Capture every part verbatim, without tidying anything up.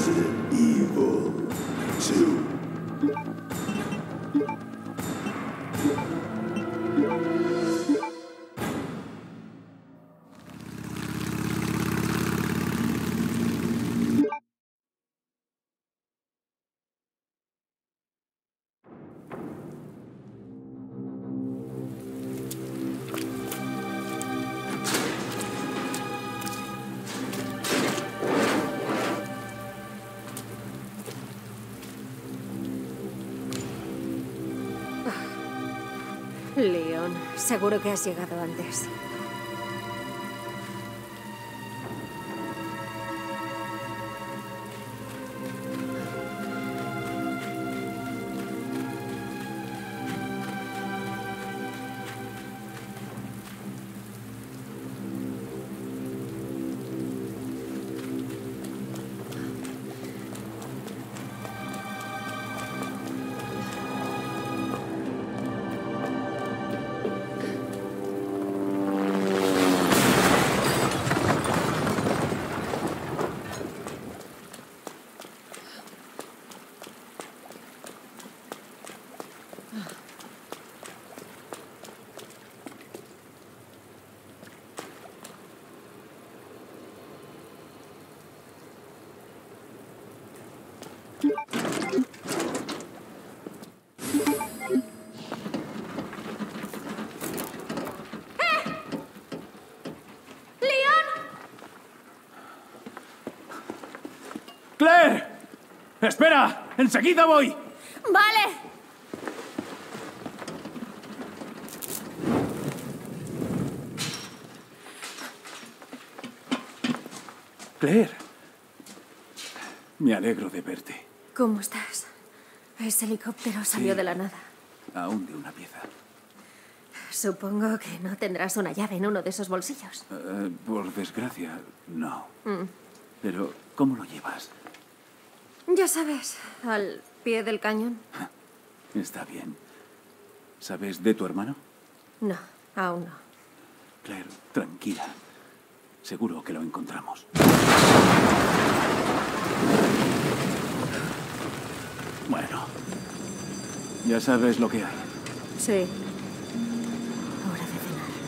Resident Evil two. Leon, seguro que has llegado antes. ¡Claire! ¡Espera! ¡Enseguida voy! ¡Vale! Claire. Me alegro de verte. ¿Cómo estás? Ese helicóptero salió Sí. de la nada. Aún de una pieza. Supongo que no tendrás una llave en uno de esos bolsillos. Eh, por desgracia, no. Mm. Pero, ¿cómo lo llevas? Ya sabes, al pie del cañón. Está bien. ¿Sabes de tu hermano? No, aún no. Claire, tranquila. Seguro que lo encontramos. Bueno. Ya sabes lo que hay. Sí. Hora de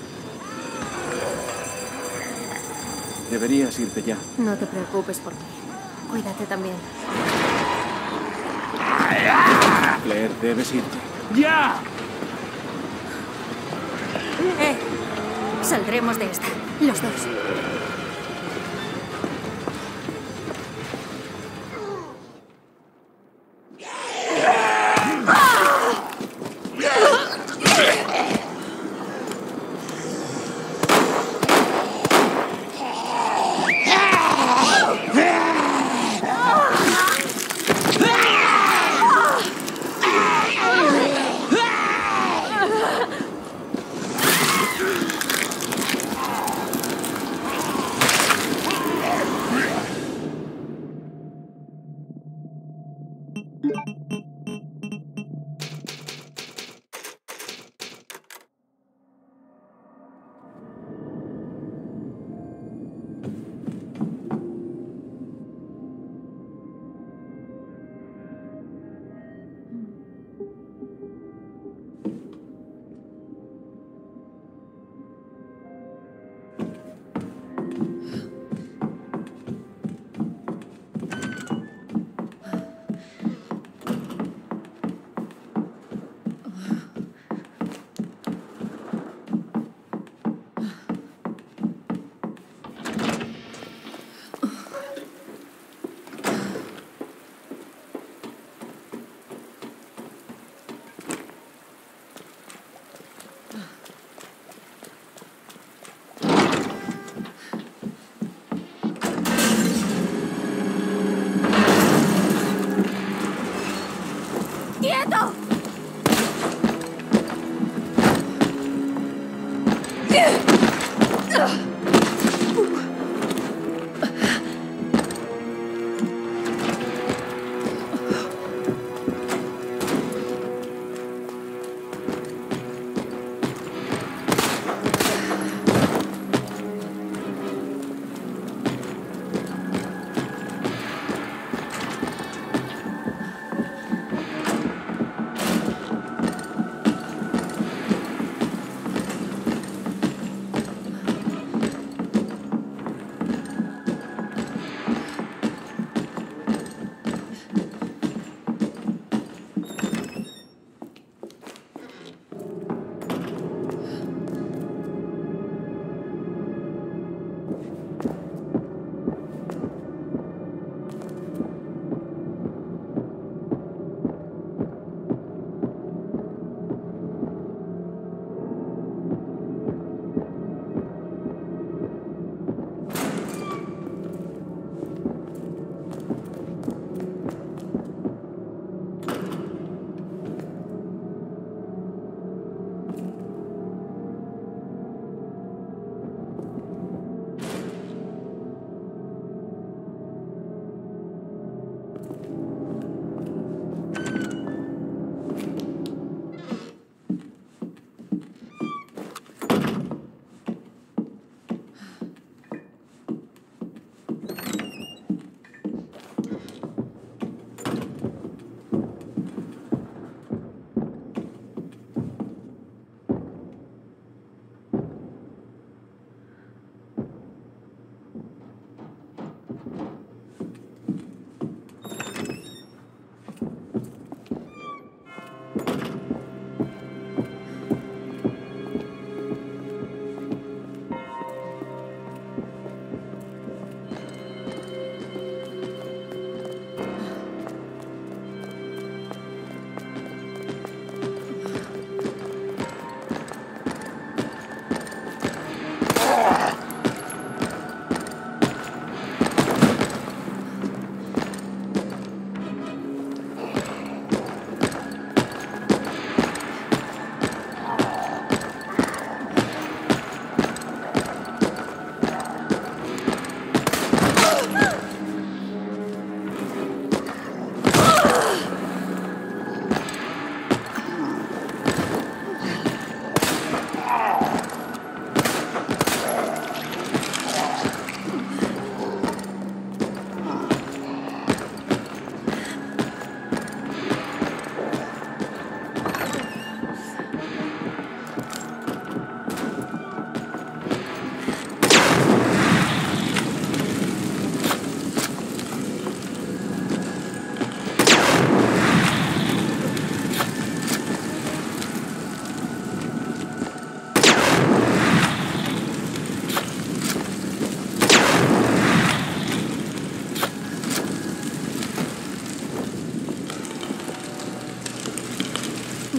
cenar. Deberías irte ya. No te preocupes por mí. Cuídate también. Claire, debes irte. ¡Ya! ¡Eh! Saldremos de esta. Los dos. ¡Quieto!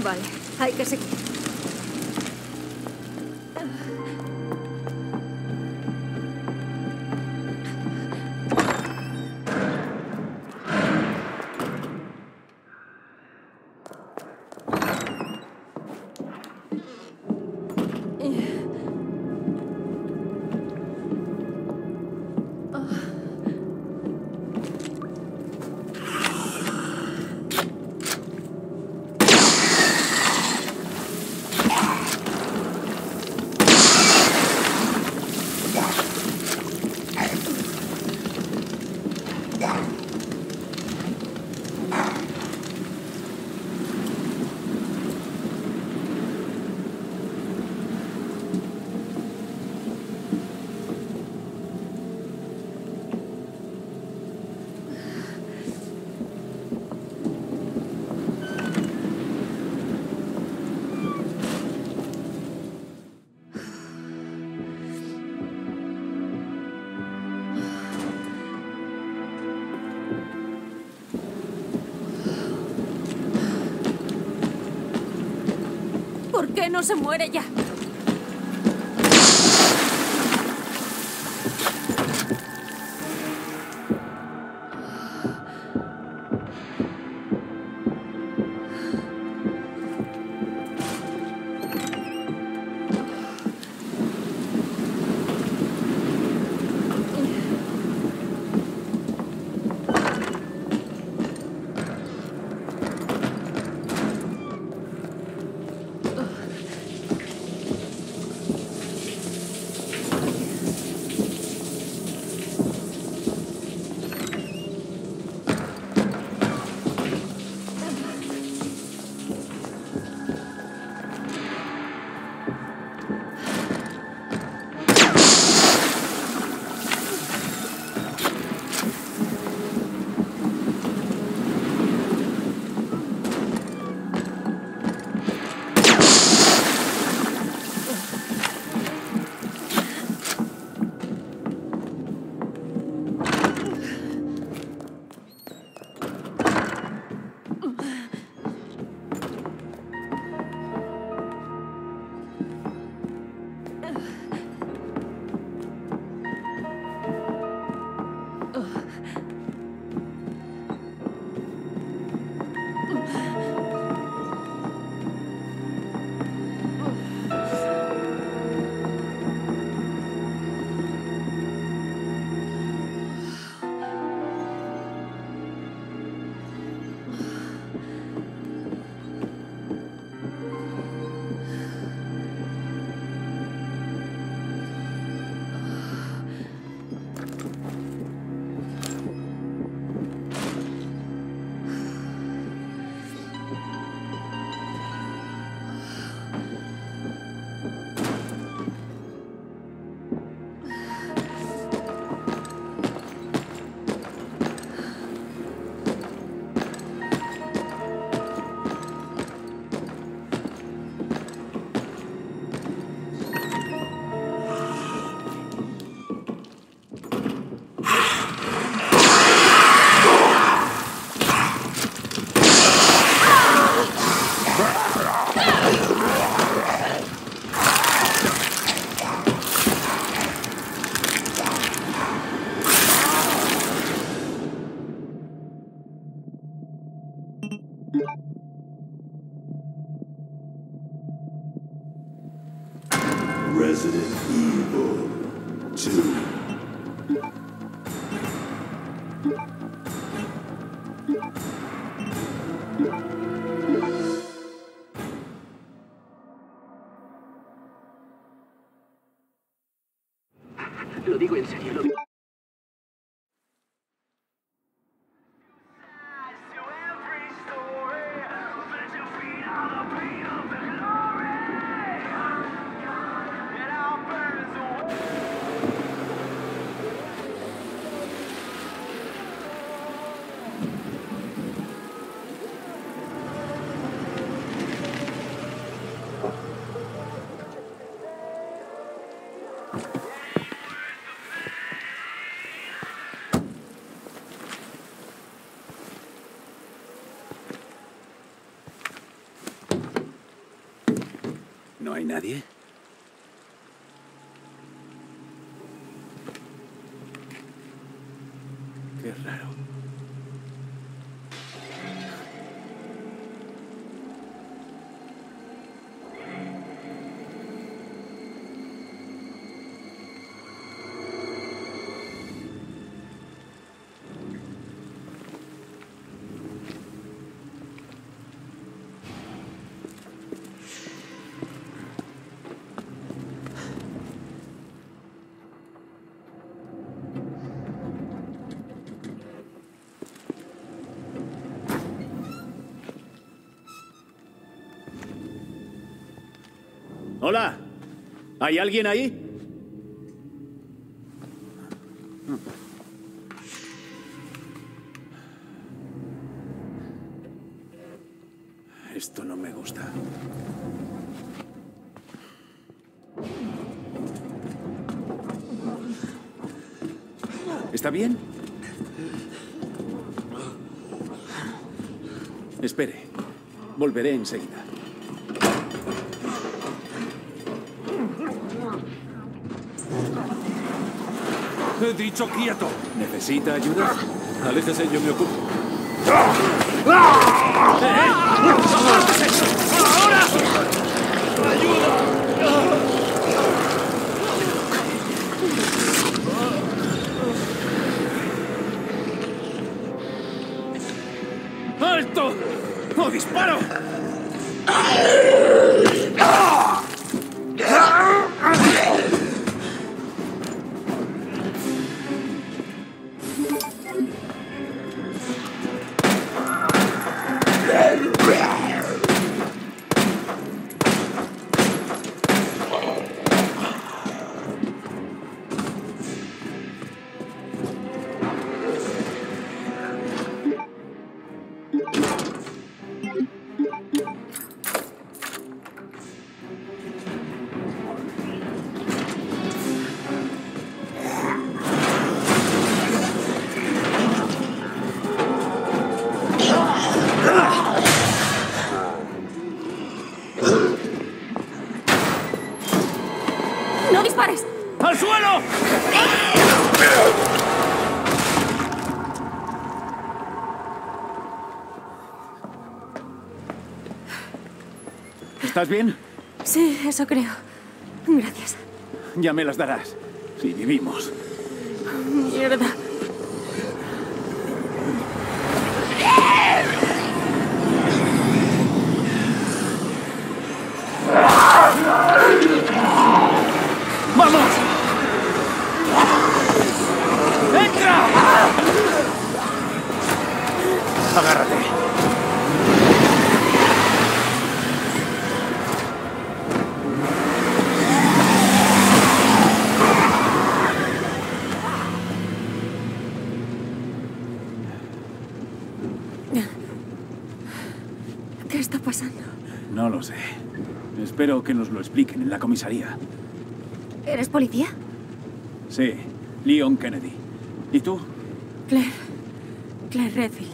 Vale, hay que seguir. ¿Por qué no se muere ya? Resident Evil two. Lo digo en serio, lo digo. hay nadie? Qué raro. Hola, ¿hay alguien ahí? Esto no me gusta. ¿Está bien? Espere. Volveré enseguida. He dicho quieto. ¿Necesita ayuda? Aléjese, yo me ocupo. ¡Alto! ¡No disparo! ¡No dispares! ¡Al suelo! ¿Estás bien? Sí, eso creo. Gracias. Ya me las darás. Si vivimos. Mierda. ¡Vamos! ¡Entra! Agárrate. ¿Qué está pasando? No lo sé. Espero que nos lo expliquen en la comisaría. ¿Eres policía? Sí, Leon Kennedy. ¿Y tú? Claire. Claire Redfield.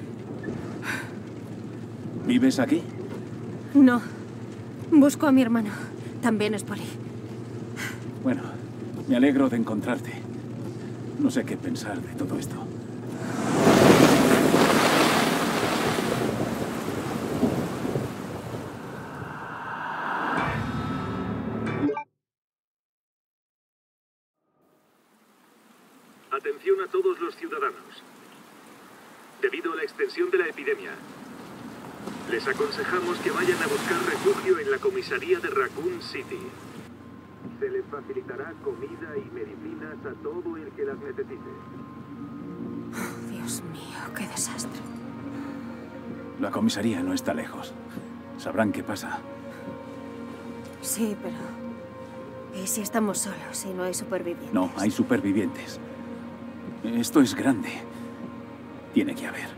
¿Vives aquí? No. Busco a mi hermano. También es poli. Bueno, me alegro de encontrarte. No sé qué pensar de todo esto. Atención a todos los ciudadanos. Debido a la extensión de la epidemia, les aconsejamos que vayan a buscar refugio en la comisaría de Raccoon City. Se les facilitará comida y medicinas a todo el que las necesite. Dios mío, qué desastre. La comisaría no está lejos. Sabrán qué pasa. Sí, pero... ¿y si estamos solos y no hay supervivientes? No, hay supervivientes. Esto es grande. Tiene que haber.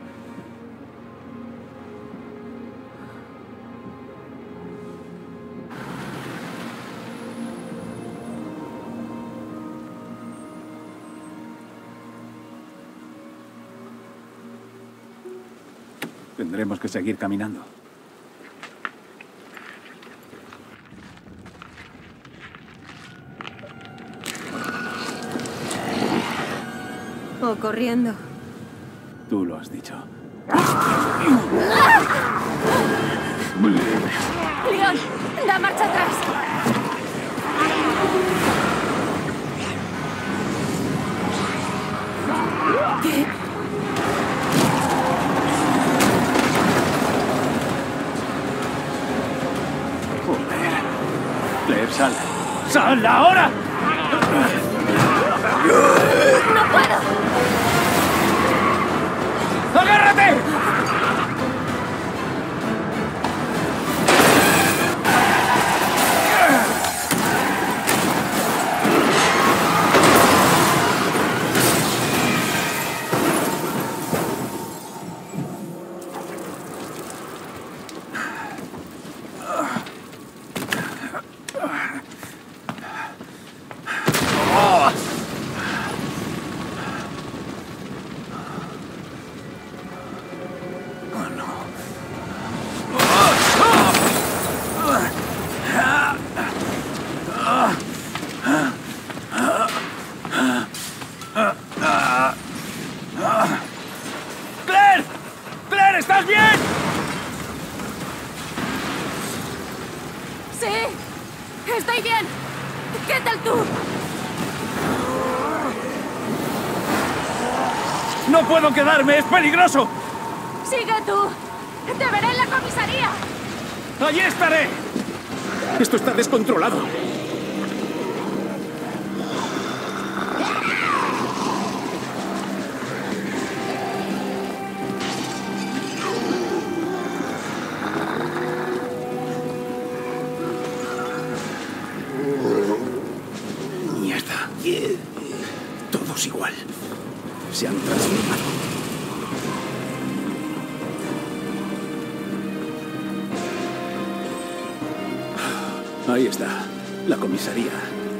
Tendremos que seguir caminando. corriendo. Tú lo has dicho. ¡Leon! ¡Da marcha atrás! ¿Qué? Joder. Claire, sal. ¡Sal ahora! ¡No puedo! ¡Agárrate! ¡Claire! ¡Claire, estás bien! ¡Sí! ¡Estoy bien! ¿Qué tal tú? ¡No puedo quedarme! ¡Es peligroso! ¡Sigue tú! ¡Te veré en la comisaría! ¡Allí estaré! Esto está descontrolado. Mierda. Todos igual. Se han transformado. Ahí está, la comisaría.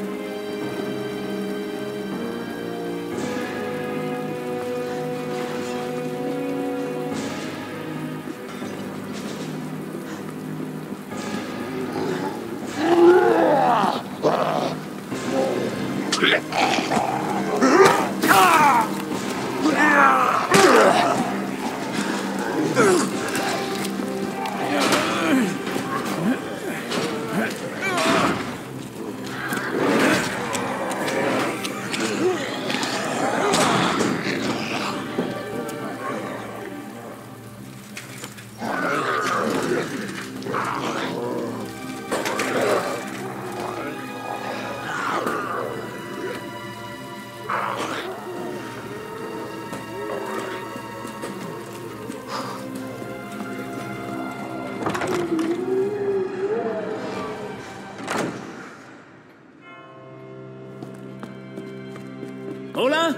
¿Hola?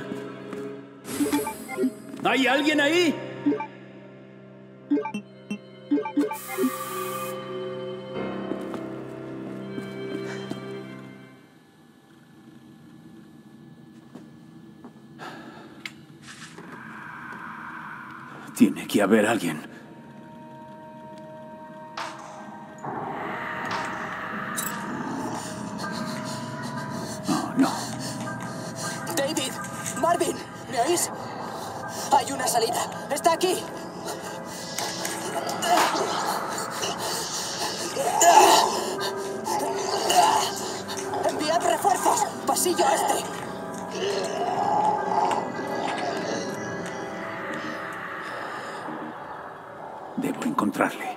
¿Hay alguien ahí? Tiene que haber alguien. Oh, no. David, Marvin, ¿me oís? Hay una salida. Está aquí. Enviad refuerzos. Pasillo este. Debo encontrarle.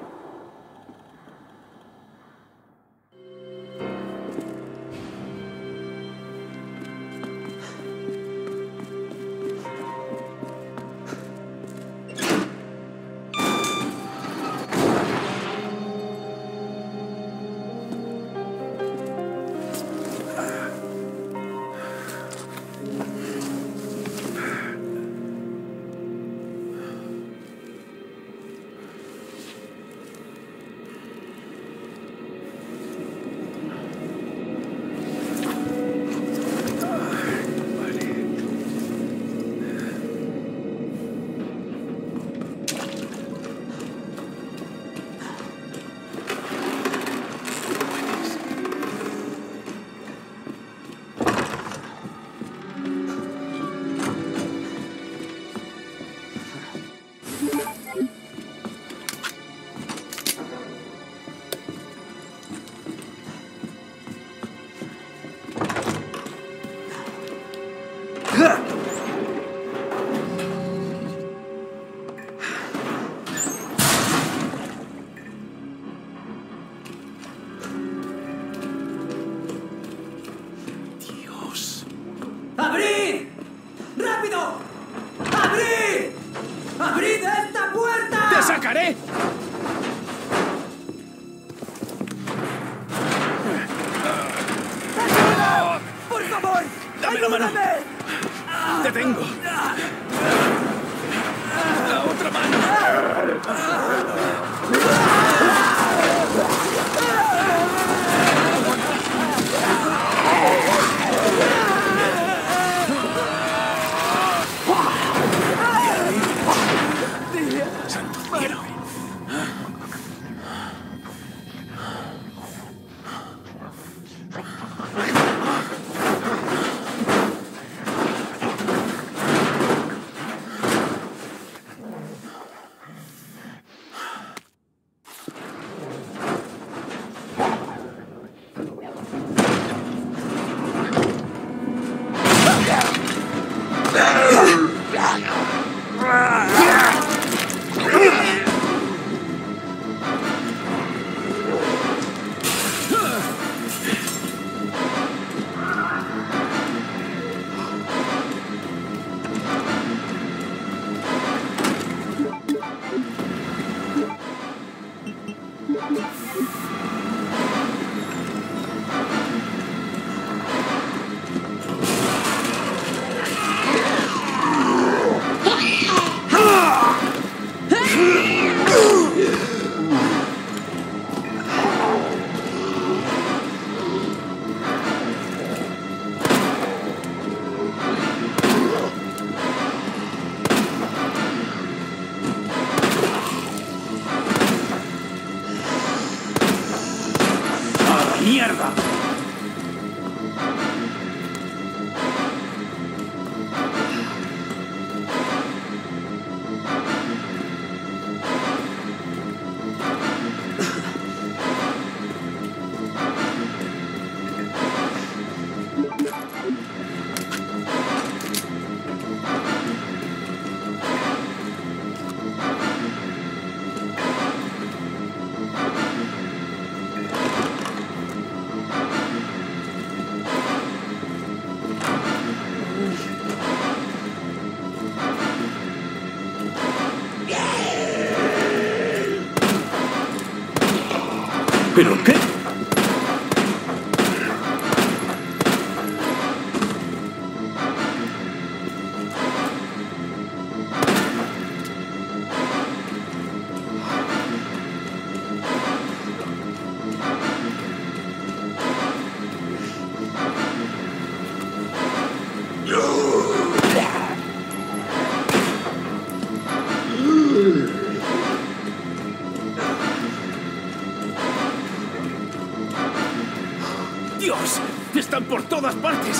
sacaré! ¡Por favor! ¡Dame la mano! ¡Te tengo! ¡La otra mano! ¡Santo cielo! ¡Mierda! ¿Pero qué? ¡Dios! ¡Están por todas partes!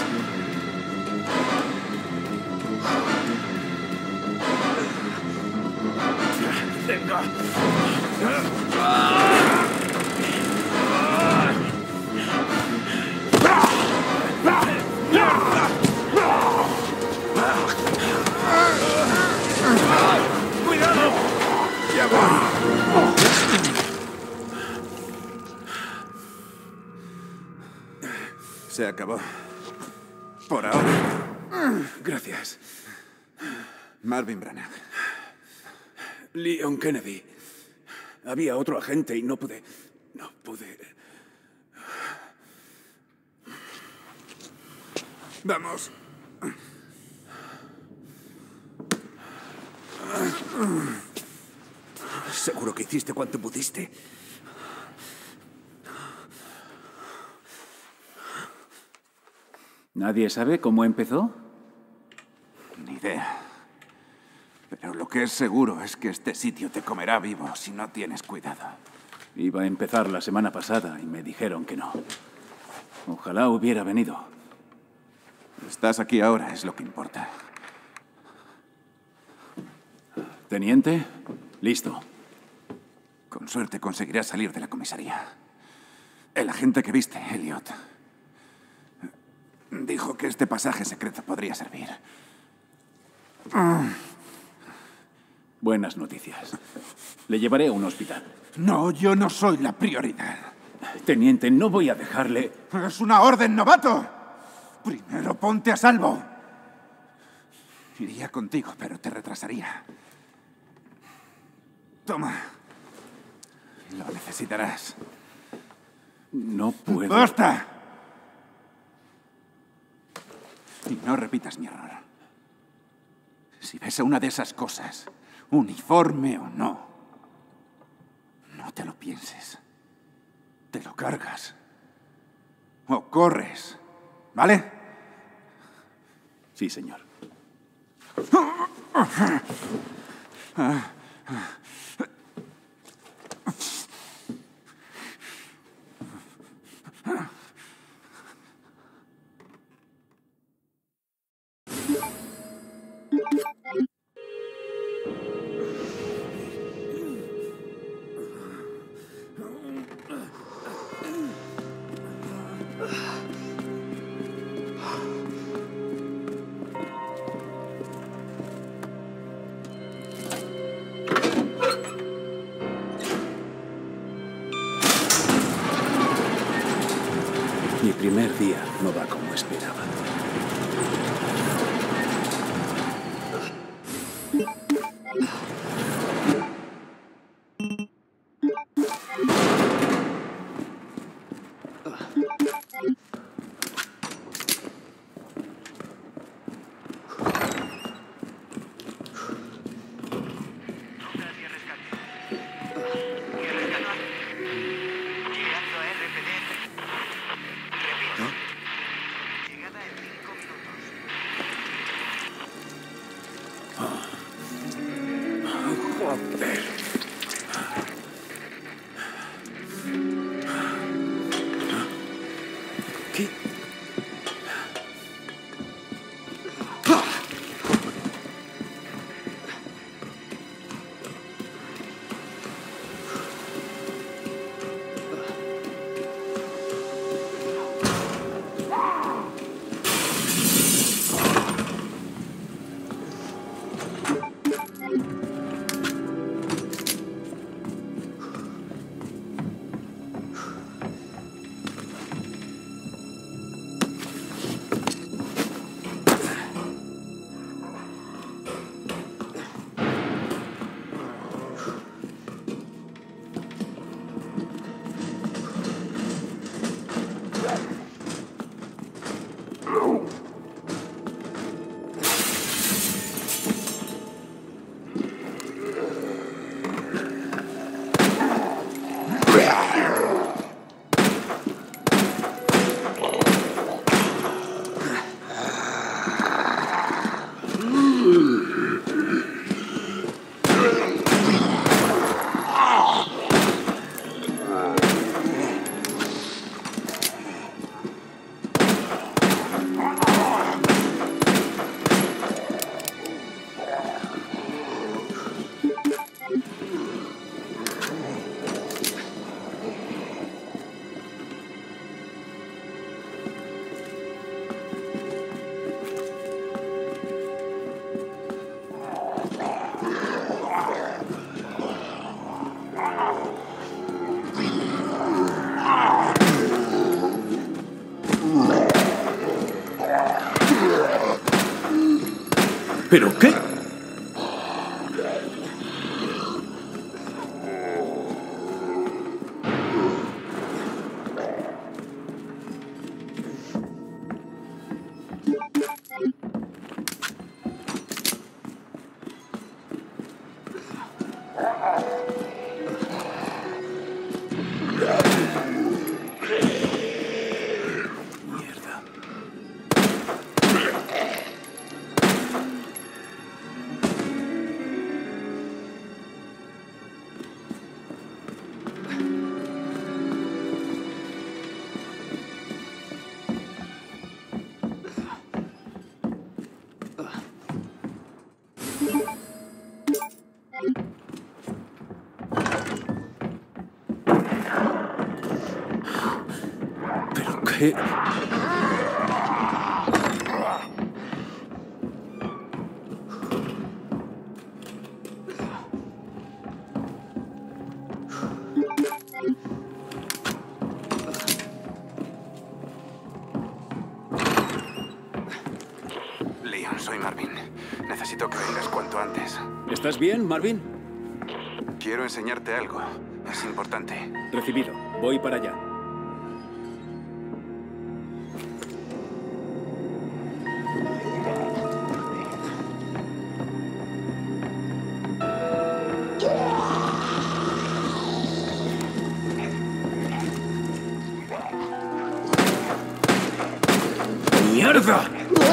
¡Venga! ¡Cuidado! ¡Ya voy! Se acabó. Por ahora. Gracias. Marvin Branagh. Leon Kennedy. Había otro agente y no pude... No pude... Vamos. Seguro que hiciste cuanto pudiste. ¿Nadie sabe cómo empezó? Ni idea. Pero lo que es seguro es que este sitio te comerá vivo si no tienes cuidado. Iba a empezar la semana pasada y me dijeron que no. Ojalá hubiera venido. Estás aquí ahora, es lo que importa. Teniente, listo. Con suerte conseguirás salir de la comisaría. El agente que viste, Elliot, dijo que este pasaje secreto podría servir. Buenas noticias. Le llevaré a un hospital. No, yo no soy la prioridad. Teniente, no voy a dejarle... ¡Es una orden, novato! Primero ponte a salvo. Iría contigo, pero te retrasaría. Toma. Lo necesitarás. No puedo. ¡Basta! Y no repitas mi error. Si ves a una de esas cosas, uniforme o no, no te lo pienses. Te lo cargas. O corres. ¿Vale? Sí, señor. Mi primer día no va como esperaba. ¿Qué? ¿Pero qué? ¿Pero qué? Leon, soy Marvin. Necesito que vengas cuanto antes. ¿Estás bien, Marvin? Quiero enseñarte algo. Es importante. Recibido. Voy para allá. ¡Mierda!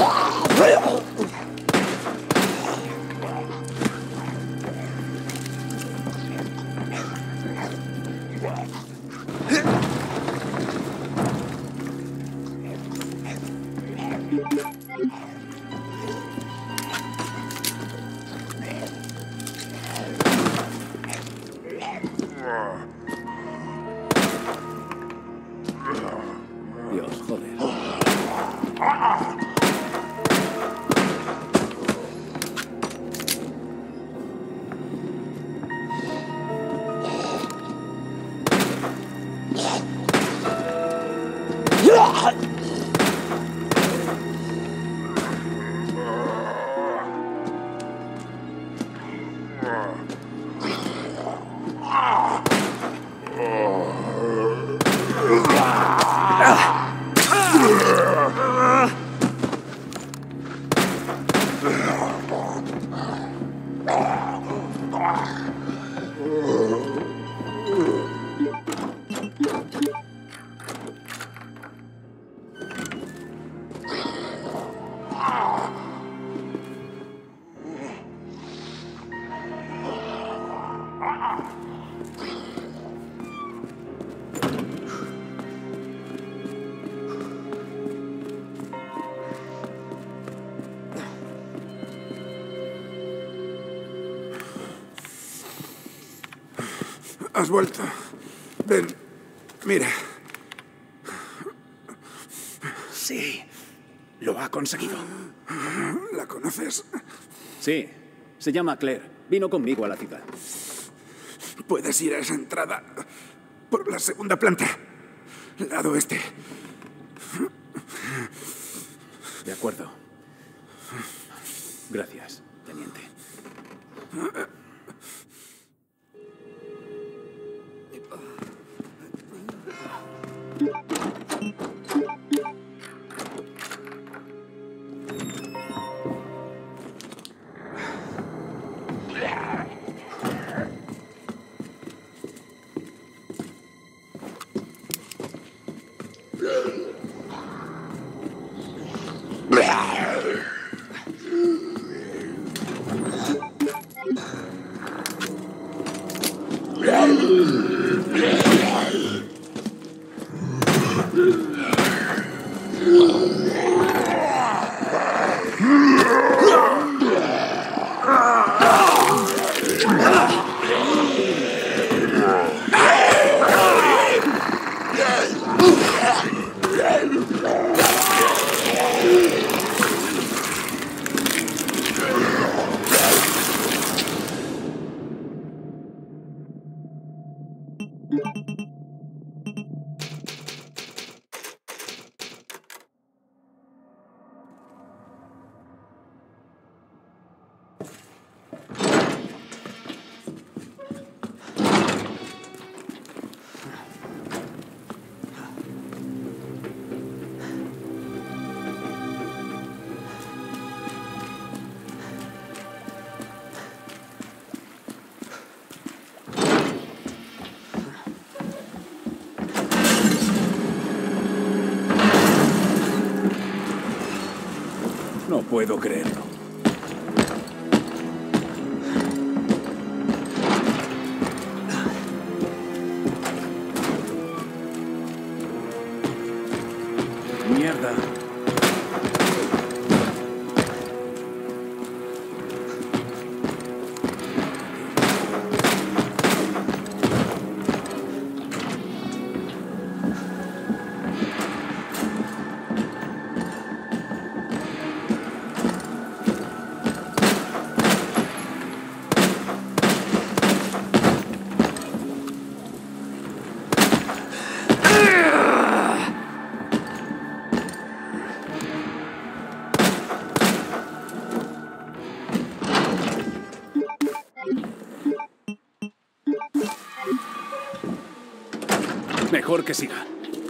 Dios, joder. Has vuelto. Ven, mira. Sí, lo ha conseguido. ¿La conoces? Sí, se llama Claire. Vino conmigo a la ciudad. Puedes ir a esa entrada por la segunda planta. Lado este. De acuerdo. Gracias, teniente. No puedo creerlo. Mierda. Mejor que siga.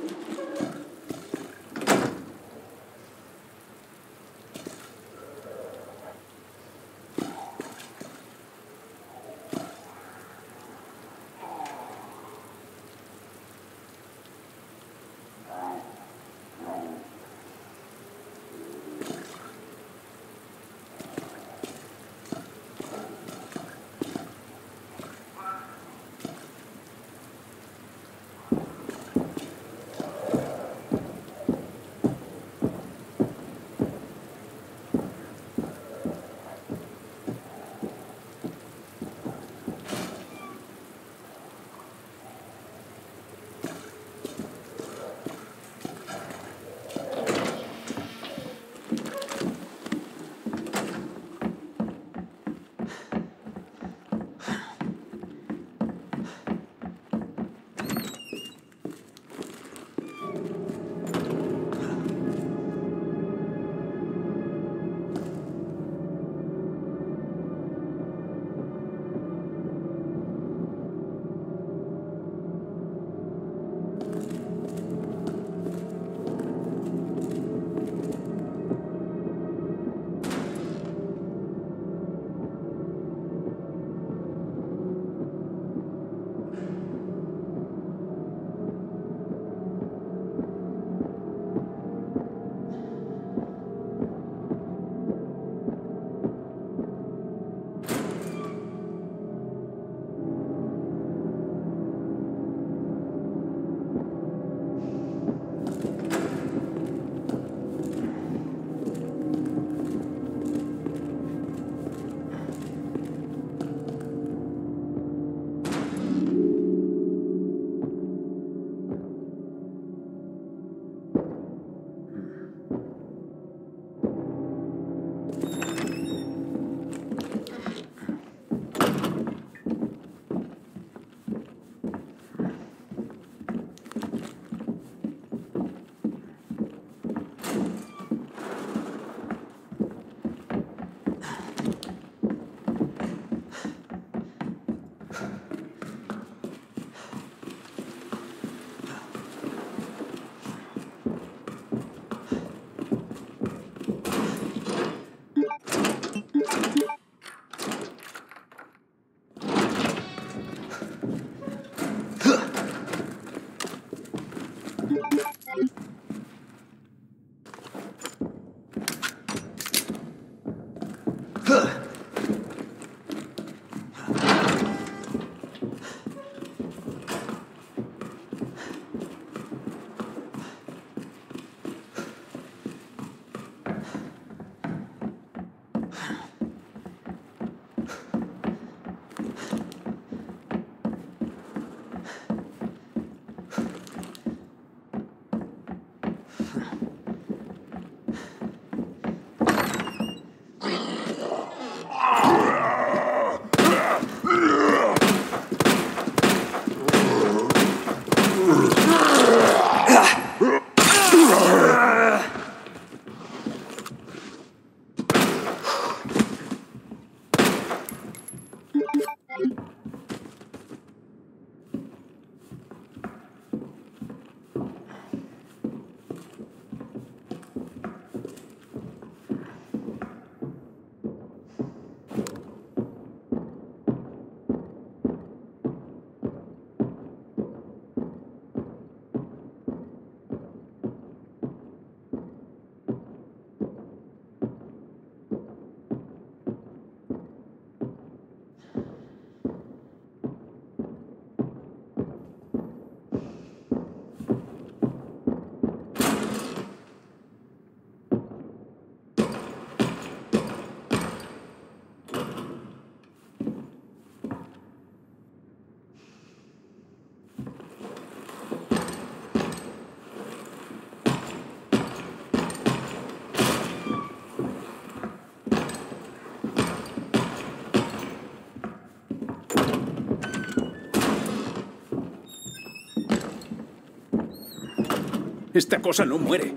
Esta cosa no muere.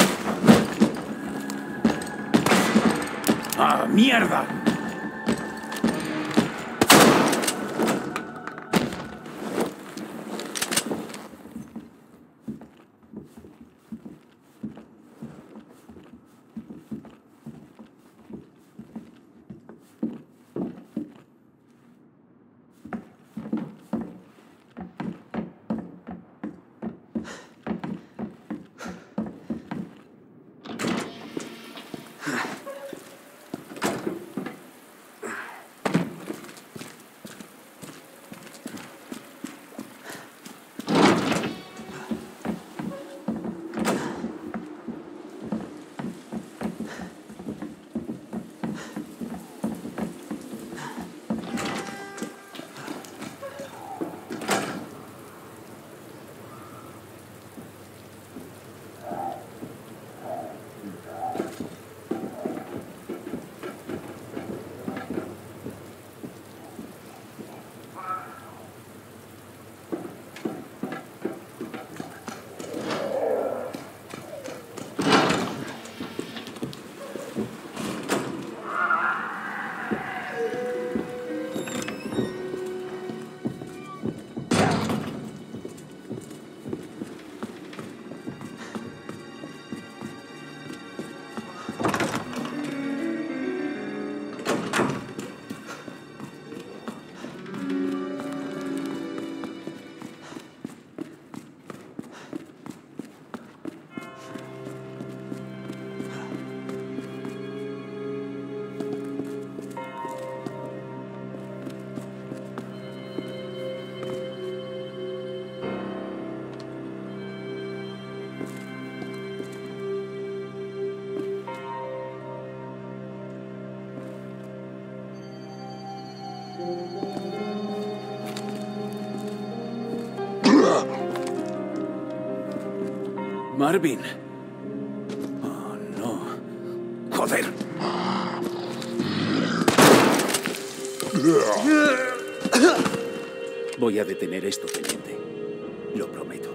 ¡Ah, mierda! Marvin. Oh, no. Joder. Voy a detener esto, teniente. Lo prometo.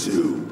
two,